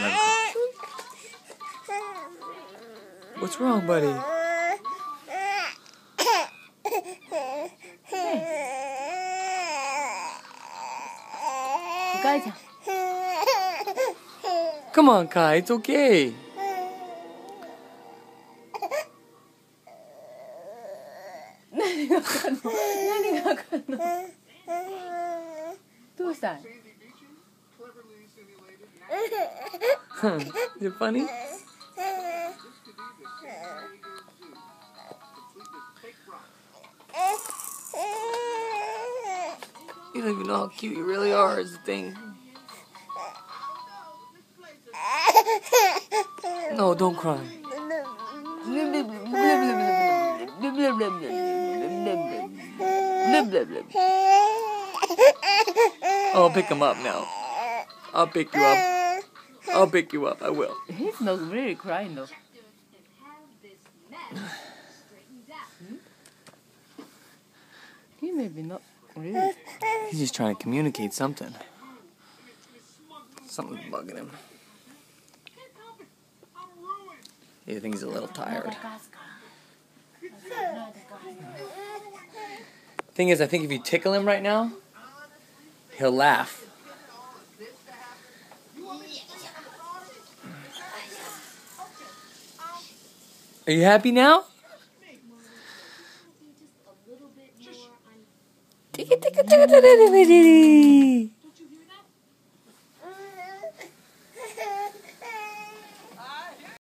What's wrong, buddy? Come on, Kai. It's okay. Is it funny? You don't even know how cute you really are, is the thing. No, don't cry. I'll pick him up now. I'll pick you up. I'll pick you up. I will. He's not really crying though. He maybe not really. He's just trying to communicate something. Something's bugging him. I think he's a little tired. Thing is, I think if you tickle him right now, he'll laugh. Are you happy now? Tick, tick, tick, tick, tick, tick, tick, tick.